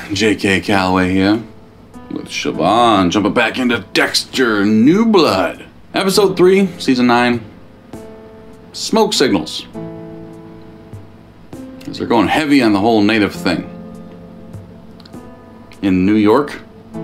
J.K. Calloway here with Siobhan, jumping back into Dexter, New Blood. Episode 3, Season 9, Smoke Signals. As they're going heavy on the whole native thing. In New York,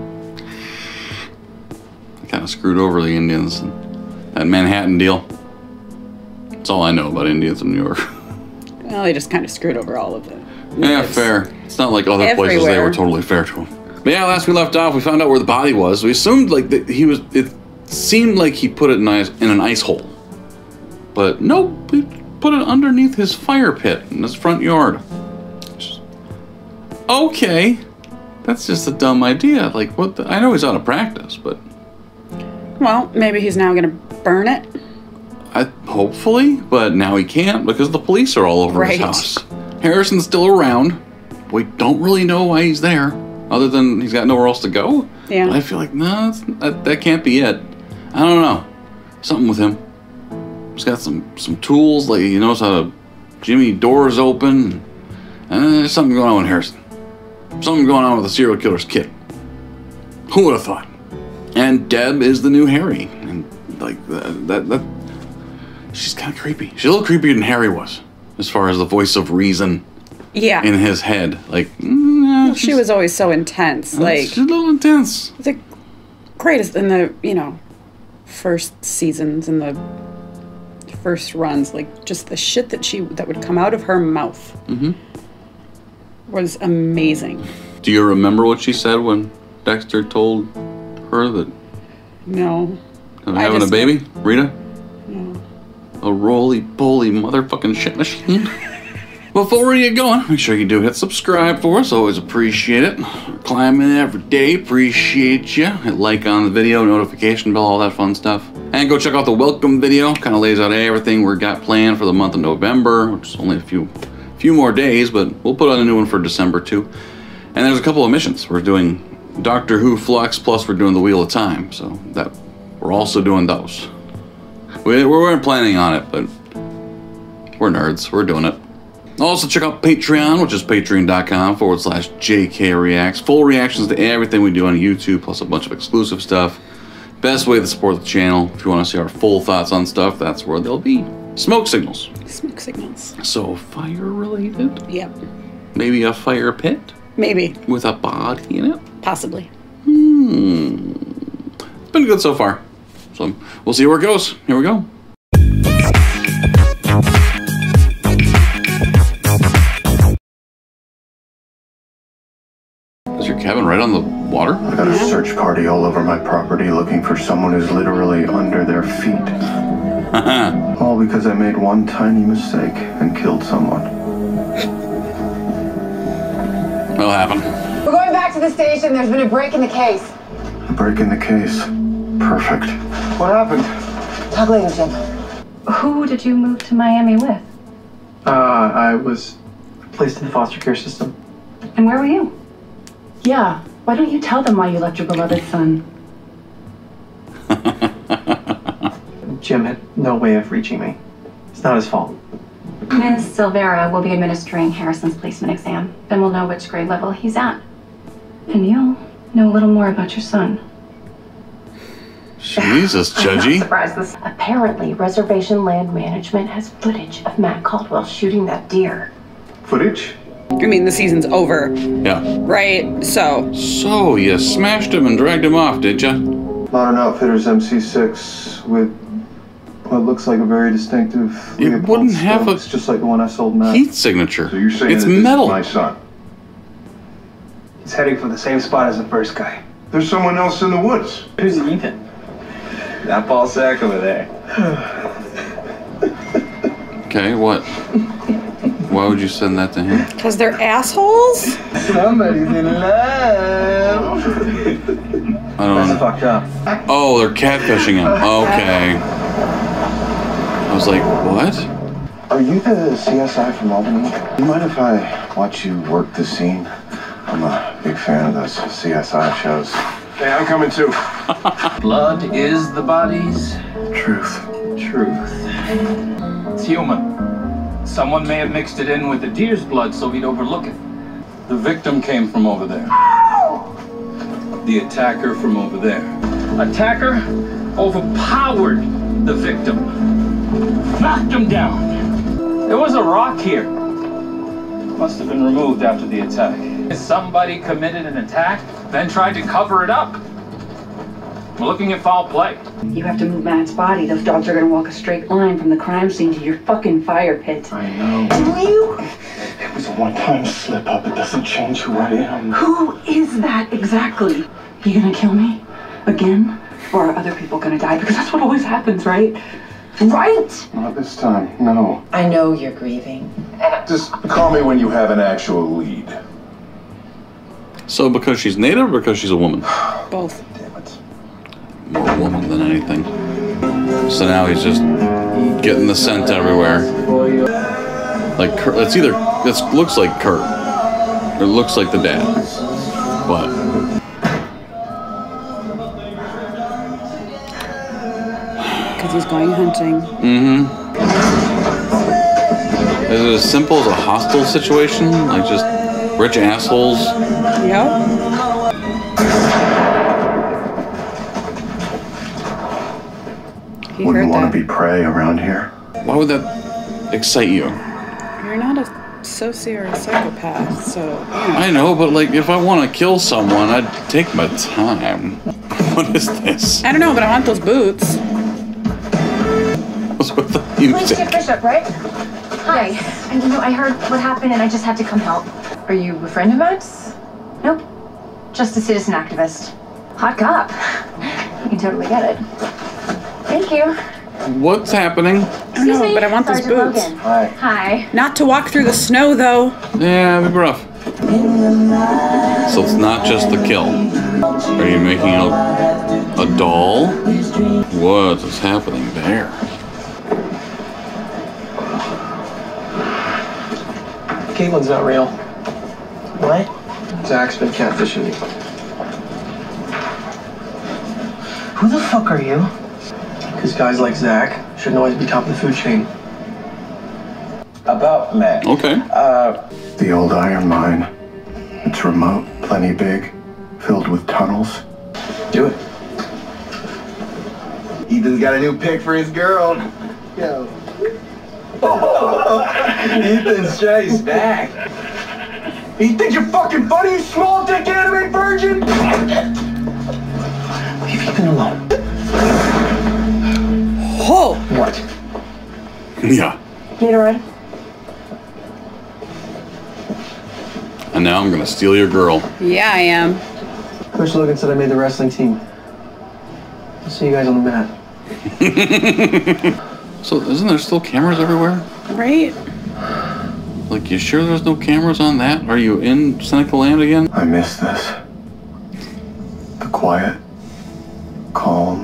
they kind of screwed over the Indians and that Manhattan deal. That's all I know about Indians in New York. Well, they just kind of screwed over all of them. Yeah, fair. It's not like other places they were totally fair to him. But yeah, last we left off, we found out where the body was. We assumed like that he was. It seemed like he put it in an ice hole, but no, he put it underneath his fire pit in his front yard. Okay, that's just a dumb idea. Like, what? I know he's out of practice, but well, maybe he's now gonna burn it. Hopefully, but now he can't because the police are all over his house. Harrison's still around. We don't really know why he's there, other than he's got nowhere else to go. Yeah. But I feel like, no, that can't be it. I don't know. Something with him. He's got some tools, like he knows how to jimmy doors open. And there's something going on with Harrison. Something going on with the serial killer's kid. Who would have thought? And Deb is the new Harry. And like, that she's kind of creepy. She's a little creepier than Harry was, as far as the voice of reason. Yeah. In his head, like. Well, she was always so intense. Like she's a little intense. The greatest in the first seasons and the first runs, like just the shit that would come out of her mouth was amazing. Do you remember what she said when Dexter told her that? No. Having a baby, Rita? No. A roly-poly motherfucking shit machine. Before we get going, make sure you do hit subscribe for us. Always appreciate it. We're climbing every day. Appreciate you. Hit like on the video, notification bell, all that fun stuff. And go check out the welcome video. Kind of lays out everything we got planned for the month of November, which is only a few more days, but we'll put out a new one for December too. And there's a couple of missions. We're doing Doctor Who Flux, plus we're doing the Wheel of Time. So that we're also doing those. We weren't planning on it, but we're nerds. We're doing it. Also, check out Patreon, which is patreon.com/JKReacts. Full reactions to everything we do on YouTube, plus a bunch of exclusive stuff. Best way to support the channel. If you want to see our full thoughts on stuff, that's where they'll be. Smoke signals. Smoke signals. So, fire-related? Yep. Maybe a fire pit? Maybe. With a body in it? Possibly. It's been good so far. So, we'll see where it goes. Here we go. Is your cabin right on the water? I got a search party all over my property looking for someone who's literally under their feet. All because I made one tiny mistake and killed someone. What'll happen? We're going back to the station. There's been a break in the case. A break in the case. Perfect. What happened? Talk later, Jim. Who did you move to Miami with? I was placed in the foster care system. And where were you? Yeah, why don't you tell them why you left your beloved son? Jim had no way of reaching me. It's not his fault. Ms. Silvera will be administering Harrison's placement exam. Then we'll know which grade level he's at. And you'll know a little more about your son. Jesus, Judgy. Surprise this. Apparently, Reservation Land Management has footage of Matt Caldwell shooting that deer. Footage? I mean, the season's over. Yeah. Right? So you smashed him and dragged him off, did ya? Modern Outfitters MC6 with what looks like a very distinctive It wouldn't have a... It's just like the one I sold Matt. Heat signature. So you're saying it's that this metal. is my son? He's heading for the same spot as the first guy. There's someone else in the woods. Who's Ethan? That ball sack over there. Okay, what? Why would you send that to him? because they're assholes. Somebody's in love. I don't know. Fucked up. Oh, they're catfishing him. Okay. I was like, what? Are you the CSI from Albany? Do you mind if I watch you work the scene? I'm a big fan of those CSI shows. Hey, I'm coming too. Blood is the body's Truth. It's human. Someone may have mixed it in with the deer's blood so we'd overlook it. The victim came from over there. The attacker from over there. Attacker overpowered the victim. Knocked him down. There was a rock here. Must have been removed after the attack. Somebody committed an attack, then tried to cover it up. We're looking at foul play. You have to move Matt's body. Those dogs are gonna walk a straight line from the crime scene to your fucking fire pit. I know. Do you? It was a one-time slip-up. It doesn't change who I am. Who is that exactly? You gonna kill me? Again? Or are other people gonna die? Because that's what always happens, right? Right? Not this time, no. I know you're grieving. Just call me when you have an actual lead. So because she's native or because she's a woman? Both. Damn it. More woman than anything. So now he's just getting the scent everywhere. Like, it's either, it looks like Kurt. Or it looks like the dad. But. Because he's going hunting. Mm-hmm. Is it as simple as a hostile situation? Like just rich assholes? Yep. He Wouldn't heard want that. to be prey around here. Why would that excite you? You're not a soci or a psychopath, so, you know. I know, but like if I want to kill someone, I'd take my time. What is this? I don't know, but I want those boots. What's with the Police music? Chief Bishop, right? Hi. And I heard what happened and I just had to come help. Are you a friend of Matt's? Nope. Just a citizen activist. Hot cop. You can totally get it. Thank you. What's happening? I don't know, but I want those Sergeant boots. Logan. Hi. Hi. Not to walk through the snow, though. Yeah, it'd be rough. So it's not just the kill. Are you making a doll? What is happening there? Caitlin's not real. What? Zach's been catfishing me. Who the fuck are you? Because guys like Zach shouldn't always be top of the food chain. About Matt. Okay. The old iron mine. It's remote, plenty big, filled with tunnels. Do it. Ethan's got a new pick for his girl. Yo. Ethan's chased back. You think you're fucking funny, you small dick anime virgin? Leave Ethan alone. Oh! What? Yeah. Need a ride? And now I'm gonna steal your girl. Yeah, I am. Coach Logan said I made the wrestling team. I'll see you guys on the mat. So isn't there still cameras everywhere? Right? Like, you sure there's no cameras on that? Are you in Seneca Land again? I miss this. The quiet, calm.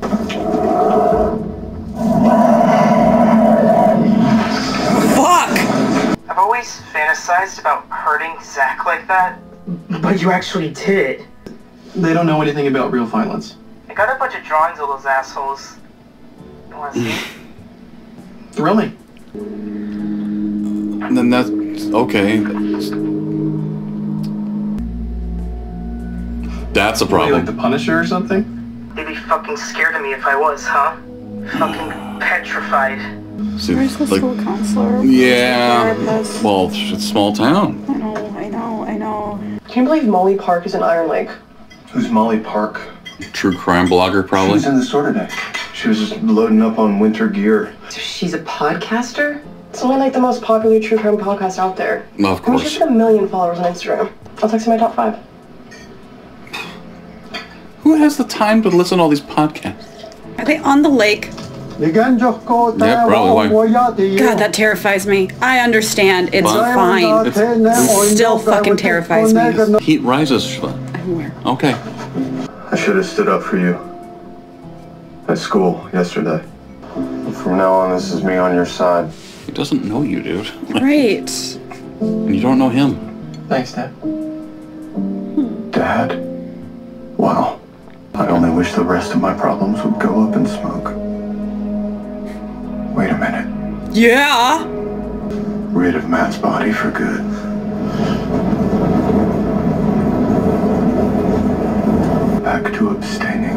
Fuck! I've always fantasized about hurting Zach like that. But you actually did. They don't know anything about real violence. I got a bunch of drawings of those assholes. You wanna see? Thrill me. And then that's okay. That's a What, are you like problem. the Punisher or something? They'd be fucking scared of me if I was, huh? Fucking petrified. See, Where's the like, school counselor? yeah. Therapist? Well, it's a small town. I know. Can you believe Molly Park is in Iron Lake? Who's Molly Park? True crime blogger, She probably. was in the store today. She was just loading up on winter gear. She's a podcaster? It's only like the most popular true crime podcast out there. Of I mean, course. she's got 1 million followers on Instagram. I'll text you my top 5. Who has the time to listen to all these podcasts? Are they on the lake? Yeah, probably. Why? God, that terrifies me. I understand. It's What? fine. It's Still fucking terrifies me. Heat rises, Siobhan. I'm aware. Okay. I should have stood up for you. At school yesterday. From now on, this is me on your side. He doesn't know you, dude. Right. And you don't know him. Thanks, Dad. Dad? Wow. I only wish the rest of my problems would go up in smoke. Wait a minute. Yeah. Rid of Matt's body for good. to abstaining.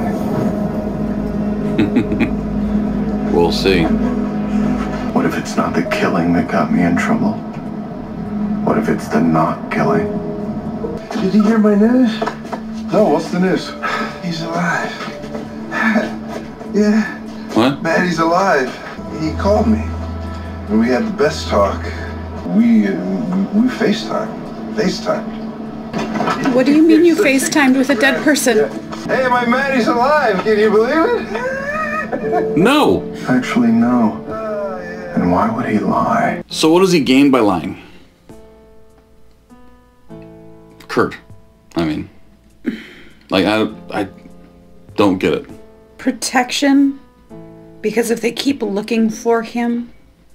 We'll see. What if it's not the killing that got me in trouble? What if it's the not killing? Did you hear my news? No, what's the news? He's alive. Yeah. What? Maddie's alive. He called me. And we had the best talk. We FaceTimed. What do you mean you FaceTimed with a dead person? Hey, my Maddie's alive. Can you believe it? No. Actually, no. And why would he lie? So what does he gain by lying? Kurt. I mean, like, I don't get it. Protection? Because if they keep looking for him,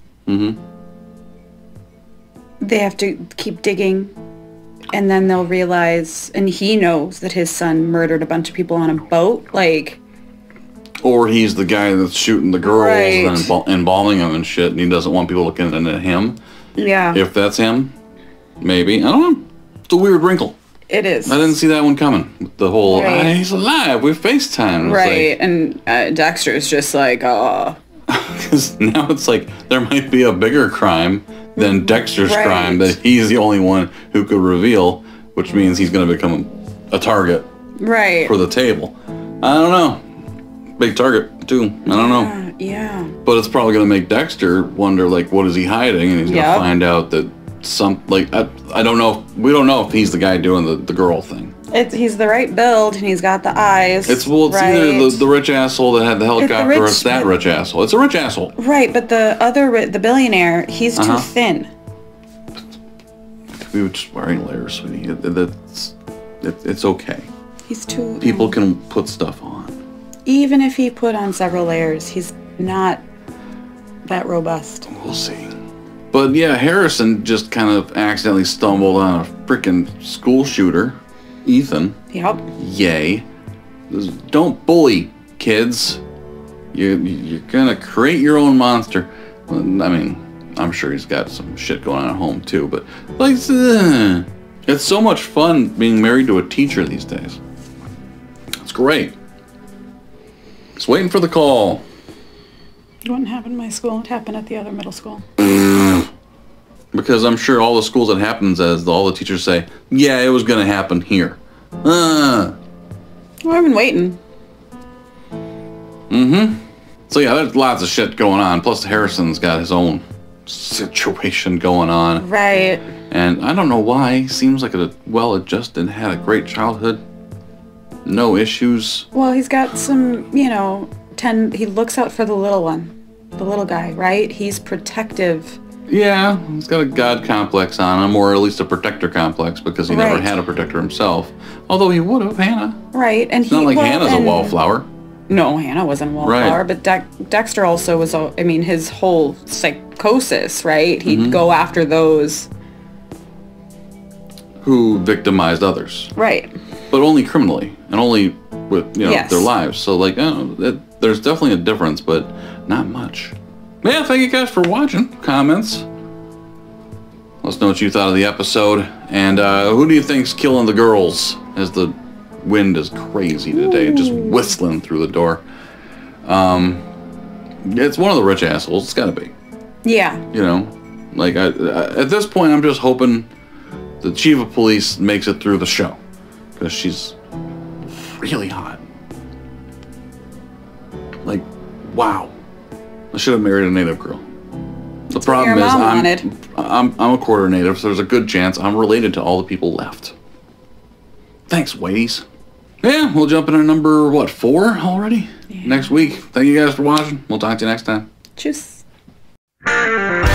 they have to keep digging, and then they'll realize, and he knows that his son murdered a bunch of people on a boat, like... Or he's the guy that's shooting the girls Right. and embalming them and shit, and he doesn't want people looking into him. Yeah. If that's him, maybe. I don't know. It's a weird wrinkle. It is. I didn't see that one coming. With the whole, Right. he's alive, we FaceTime. Right, and Dexter's just like, oh... Because now it's like, there might be a bigger crime than Dexter's Right. crime that he's the only one who could reveal, which means he's going to become a target Right. for the table. I don't know. Big target, too. I don't know. Yeah. But it's probably going to make Dexter wonder, like, what is he hiding? And he's going to Yep. find out that I don't know. We don't know if he's the guy doing the girl thing. He's the right build, and he's got the eyes. It's right. either the rich asshole that had the helicopter or it's that rich asshole. It's a rich asshole. Right, but the billionaire, he's too thin. We were just wearing layers, sweetie. It's okay. He's too... People can put stuff on. Even if he put on several layers, he's not that robust. We'll see. But yeah, Harrison just kind of accidentally stumbled on a freaking school shooter. Ethan. Yep. Yay. Don't bully kids. You're gonna create your own monster. I mean, I'm sure he's got some shit going on at home too, but like, it's so much fun being married to a teacher these days. It's great. Just waiting for the call. It wouldn't happen in my school. It happened at the other middle school. Because I'm sure all the schools it happens as, all the teachers say, yeah, it was going to happen here. Well, I've been waiting. So yeah, there's lots of shit going on. Plus Harrison's got his own situation going on. Right. And I don't know why. He seems like a well-adjusted, had a great childhood. No issues. Well, he's got some, he looks out for the little one. The little guy, right? He's protective. Yeah, he's got a god complex on him, or at least a protector complex, because he never had a protector himself. Although he would have, Hannah. Right, and it's not like Hannah's a wallflower. No, Hannah wasn't a wallflower, but Dexter also was, his whole psychosis, right? He'd go after those who victimized others. Right. But only criminally, and only with, their lives. So, like, there's definitely a difference, but not much. Yeah, thank you guys for watching. Comments. Let us know what you thought of the episode. And who do you think's killing the girls? As the wind is crazy today, just whistling through the door. It's one of the rich assholes. It's gotta be. Yeah. Like, at this point, I'm just hoping the chief of police makes it through the show. Because she's really hot. Like, wow. I should have married a native girl. The problem is I'm a quarter native, so there's a good chance I'm related to all the people left. Thanks, Whiteys. Yeah, we'll jump into number, 4 already? Yeah. Next week. Thank you guys for watching. We'll talk to you next time. Tschüss.